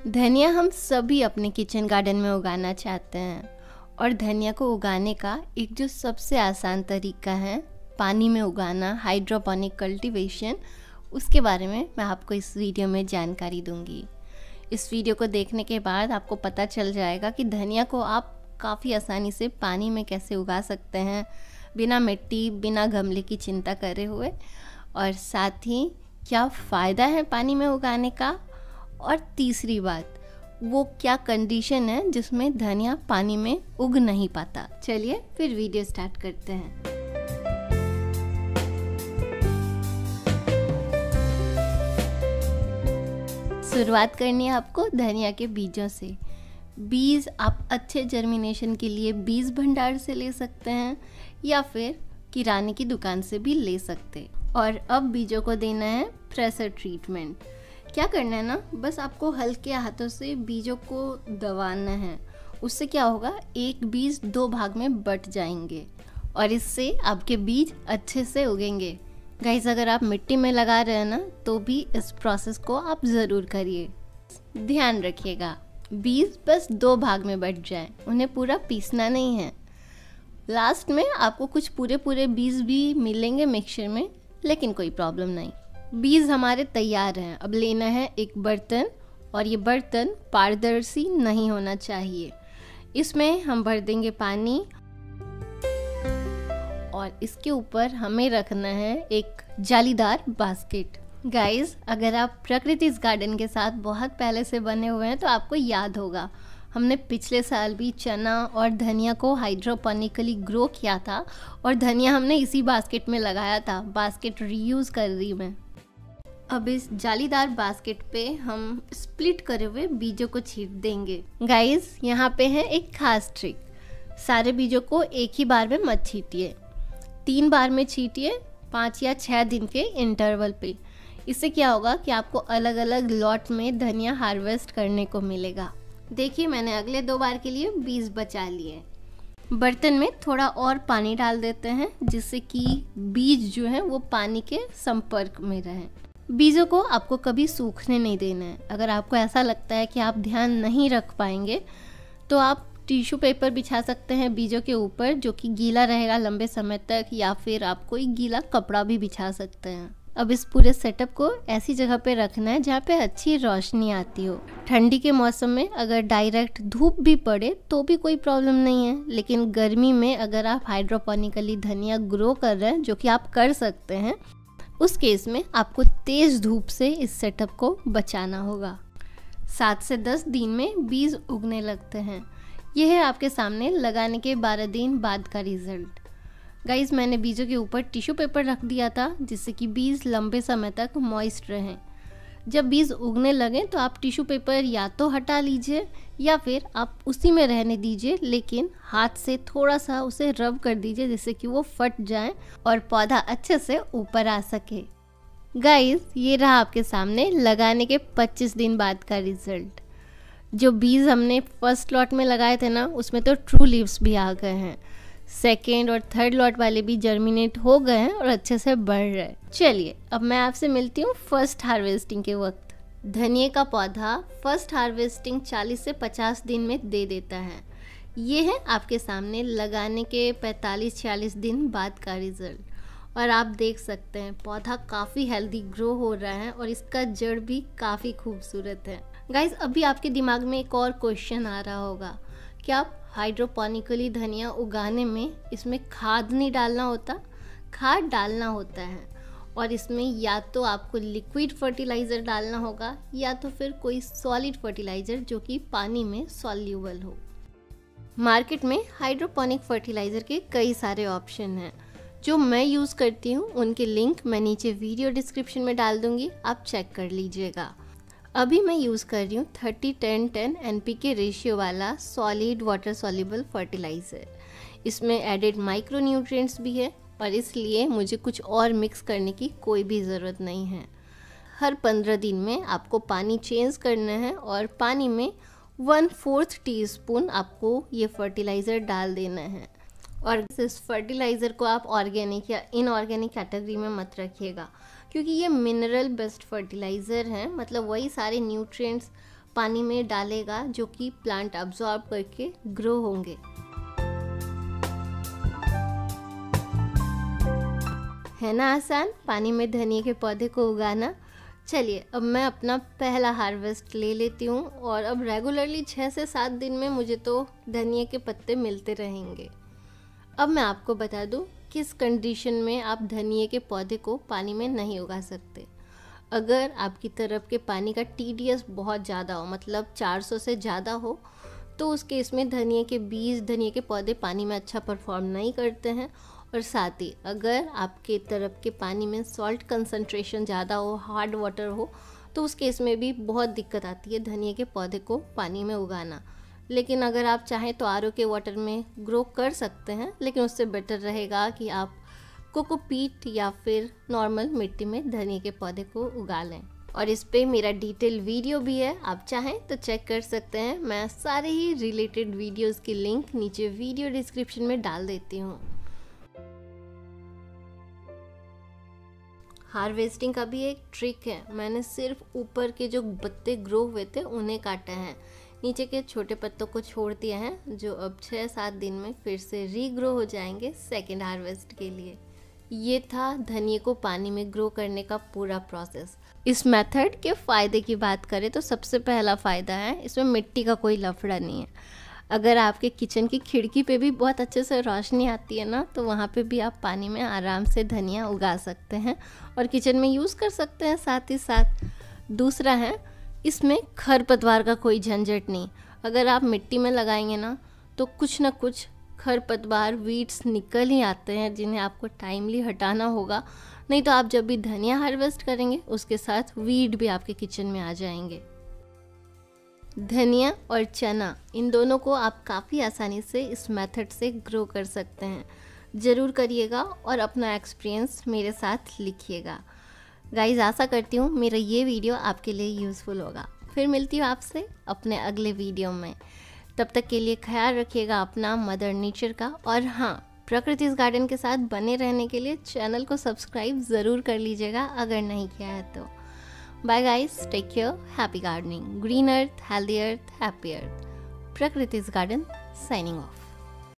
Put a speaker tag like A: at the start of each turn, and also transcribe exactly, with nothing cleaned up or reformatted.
A: धनिया हम सभी अपने किचन गार्डन में उगाना चाहते हैं और धनिया को उगाने का एक जो सबसे आसान तरीका है पानी में उगाना, हाइड्रोपोनिक कल्टीवेशन, उसके बारे में मैं आपको इस वीडियो में जानकारी दूंगी। इस वीडियो को देखने के बाद आपको पता चल जाएगा कि धनिया को आप काफ़ी आसानी से पानी में कैसे उगा सकते हैं, बिना मिट्टी, बिना गमले की चिंता करे हुए, और साथ ही क्या फ़ायदा है पानी में उगाने का, और तीसरी बात वो क्या कंडीशन है जिसमें धनिया पानी में उग नहीं पाता। चलिए फिर वीडियो स्टार्ट करते हैं। शुरुआत करनी है आपको धनिया के बीजों से। बीज आप अच्छे जर्मिनेशन के लिए बीज भंडार से ले सकते हैं या फिर किराने की दुकान से भी ले सकते हैं। और अब बीजों को देना है प्रेशर ट्रीटमेंट। क्या करना है ना, बस आपको हल्के हाथों से बीजों को दबाना है। उससे क्या होगा, एक बीज दो भाग में बट जाएंगे और इससे आपके बीज अच्छे से उगेंगे। गाइस, अगर आप मिट्टी में लगा रहे हैं ना तो भी इस प्रोसेस को आप ज़रूर करिए। ध्यान रखिएगा बीज बस दो भाग में बट जाए, उन्हें पूरा पीसना नहीं है। लास्ट में आपको कुछ पूरे पूरे बीज भी मिलेंगे मिक्सचर में, लेकिन कोई प्रॉब्लम नहीं। बीज हमारे तैयार हैं। अब लेना है एक बर्तन, और ये बर्तन पारदर्शी नहीं होना चाहिए। इसमें हम भर देंगे पानी और इसके ऊपर हमें रखना है एक जालीदार बास्केट। गाइस, अगर आप प्रकृति गार्डन के साथ बहुत पहले से बने हुए हैं तो आपको याद होगा हमने पिछले साल भी चना और धनिया को हाइड्रोपोनिकली ग्रो किया था और धनिया हमने इसी बास्केट में लगाया था। बास्केट रीयूज़ कर रही मैं। अब इस जालीदार बास्केट पे हम स्प्लिट करे हुए बीजों को छीट देंगे। गाइस, यहाँ पे है एक खास ट्रिक। सारे बीजों को एक ही बार में मत छीटिए, तीन बार में छीटिए, पाँच या छः दिन के इंटरवल पे। इससे क्या होगा कि आपको अलग अलग लॉट में धनिया हार्वेस्ट करने को मिलेगा। देखिए, मैंने अगले दो बार के लिए बीज बचा लिए। बर्तन में थोड़ा और पानी डाल देते हैं जिससे कि बीज जो है वो पानी के संपर्क में रहें। बीजों को आपको कभी सूखने नहीं देना है। अगर आपको ऐसा लगता है कि आप ध्यान नहीं रख पाएंगे तो आप टिश्यू पेपर बिछा सकते हैं बीजों के ऊपर, जो कि गीला रहेगा लंबे समय तक, या फिर आप कोई गीला कपड़ा भी बिछा सकते हैं। अब इस पूरे सेटअप को ऐसी जगह पे रखना है जहाँ पे अच्छी रोशनी आती हो। ठंडी के मौसम में अगर डायरेक्ट धूप भी पड़े तो भी कोई प्रॉब्लम नहीं है, लेकिन गर्मी में अगर आप हाइड्रोपोनिकली धनिया ग्रो कर रहे हैं, जो कि आप कर सकते हैं, उस केस में आपको तेज़ धूप से इस सेटअप को बचाना होगा। सात से दस दिन में बीज उगने लगते हैं। यह है आपके सामने लगाने के बारह दिन बाद का रिजल्ट। गाइस, मैंने बीजों के ऊपर टिश्यू पेपर रख दिया था जिससे कि बीज लंबे समय तक मॉइस्ट रहें। जब बीज उगने लगें तो आप टिश्यू पेपर या तो हटा लीजिए या फिर आप उसी में रहने दीजिए, लेकिन हाथ से थोड़ा सा उसे रब कर दीजिए जिससे कि वो फट जाए और पौधा अच्छे से ऊपर आ सके। गाइस, ये रहा आपके सामने लगाने के पच्चीस दिन बाद का रिजल्ट। जो बीज हमने फर्स्ट लॉट में लगाए थे ना, उसमें तो ट्रू लीव्स भी आ गए हैं। सेकेंड और थर्ड लॉट वाले भी जर्मिनेट हो गए हैं और अच्छे से बढ़ रहे हैं। चलिए, अब मैं आपसे मिलती हूँ फर्स्ट हार्वेस्टिंग के वक्त। धनिया का पौधा फर्स्ट हार्वेस्टिंग चालीस से पचास दिन में दे देता है। ये है आपके सामने लगाने के पैंतालीस छियालीस दिन बाद का रिजल्ट। और आप देख सकते हैं पौधा काफ़ी हेल्दी ग्रो हो रहा है और इसका जड़ भी काफ़ी खूबसूरत है। गाइस, अभी आपके दिमाग में एक और क्वेश्चन आ रहा होगा, क्या आप हाइड्रोपोनिकली धनिया उगाने में इसमें खाद नहीं डालना होता? खाद डालना होता है, और इसमें या तो आपको लिक्विड फर्टिलाइज़र डालना होगा या तो फिर कोई सॉलिड फर्टिलाइज़र जो कि पानी में सॉल्यूबल हो। मार्केट में हाइड्रोपोनिक फर्टिलाइज़र के कई सारे ऑप्शन हैं। जो मैं यूज़ करती हूँ उनके लिंक मैं नीचे वीडियो डिस्क्रिप्शन में डाल दूँगी, आप चेक कर लीजिएगा। अभी मैं यूज़ कर रही हूँ thirty ten ten N P K ratio वाला सॉलिड वाटर सॉल्युबल फर्टिलाइज़र। इसमें एडेड माइक्रो न्यूट्रिएंट्स भी है और इसलिए मुझे कुछ और मिक्स करने की कोई भी ज़रूरत नहीं है। हर पंद्रह दिन में आपको पानी चेंज करना है और पानी में वन फोर्थ टी स्पून आपको ये फर्टिलाइज़र डाल देना है। और इस फर्टिलाइज़र को आप ऑर्गेनिक या इनऑर्गेनिक कैटेगरी में मत रखिएगा, क्योंकि ये मिनरल बेस्ड फर्टिलाइज़र हैं। मतलब वही सारे न्यूट्रिएंट्स पानी में डालेगा जो कि प्लांट अब्जॉर्ब करके ग्रो होंगे। है ना आसान पानी में धनिया के पौधे को उगाना। चलिए अब मैं अपना पहला हार्वेस्ट ले लेती हूँ और अब रेगुलरली छः से सात दिन में मुझे तो धनिया के पत्ते मिलते रहेंगे। अब मैं आपको बता दूँ किस कंडीशन में आप धनिया के पौधे को पानी में नहीं उगा सकते। अगर आपकी तरफ के पानी का टी डी एस बहुत ज़्यादा हो, मतलब चार सौ से ज़्यादा हो, तो उस केस में धनिया के बीज, धनिया के पौधे पानी में अच्छा परफॉर्म नहीं करते हैं। और साथ ही अगर आपके तरफ के पानी में सॉल्ट कंसंट्रेशन ज़्यादा हो, हार्ड वाटर हो, तो उस केस में भी बहुत दिक्कत आती है धनिया के पौधे को पानी में उगाना। लेकिन अगर आप चाहें तो आर ओ के वाटर में ग्रो कर सकते हैं, लेकिन उससे बेटर रहेगा कि आप कोकोपीट या फिर नॉर्मल मिट्टी में धनिया के पौधे को उगा लें। और इस पे मेरा डिटेल वीडियो भी है, आप चाहें तो चेक कर सकते हैं। मैं सारे ही रिलेटेड वीडियोस की लिंक नीचे वीडियो डिस्क्रिप्शन में डाल देती हूँ। हार्वेस्टिंग का भी एक ट्रिक है। मैंने सिर्फ ऊपर के जो पत्ते ग्रो हुए थे उन्हें काटा है, नीचे के छोटे पत्तों को छोड़ दिया है, जो अब छः सात दिन में फिर से रीग्रो हो जाएंगे सेकेंड हार्वेस्ट के लिए। ये था धनिया को पानी में ग्रो करने का पूरा प्रोसेस। इस मेथड के फ़ायदे की बात करें तो सबसे पहला फ़ायदा है इसमें मिट्टी का कोई लफड़ा नहीं है। अगर आपके किचन की खिड़की पे भी बहुत अच्छे से रोशनी आती है ना, तो वहाँ पे भी आप पानी में आराम से धनिया उगा सकते हैं और किचन में यूज़ कर सकते हैं साथ ही साथ। दूसरा है इसमें खरपतवार का कोई झंझट नहीं। अगर आप मिट्टी में लगाएंगे ना तो कुछ ना कुछ खरपतवार, वीड्स निकल ही आते हैं जिन्हें आपको टाइमली हटाना होगा। नहीं तो आप जब भी धनिया हार्वेस्ट करेंगे उसके साथ वीड भी आपके किचन में आ जाएंगे। धनिया और चना इन दोनों को आप काफ़ी आसानी से इस मेथड से ग्रो कर सकते हैं। ज़रूर करिएगा और अपना एक्सपीरियंस मेरे साथ लिखिएगा। गाइज आशा करती हूँ मेरा ये वीडियो आपके लिए यूज़फुल होगा। फिर मिलती हूँ आपसे अपने अगले वीडियो में। तब तक के लिए ख्याल रखिएगा अपना, मदर नेचर का। और हाँ, प्रकृतिज गार्डन के साथ बने रहने के लिए चैनल को सब्सक्राइब ज़रूर कर लीजिएगा अगर नहीं किया है तो। Bye guys, take care, happy gardening, green earth, healthy earth, happy earth. Prakritij garden signing of.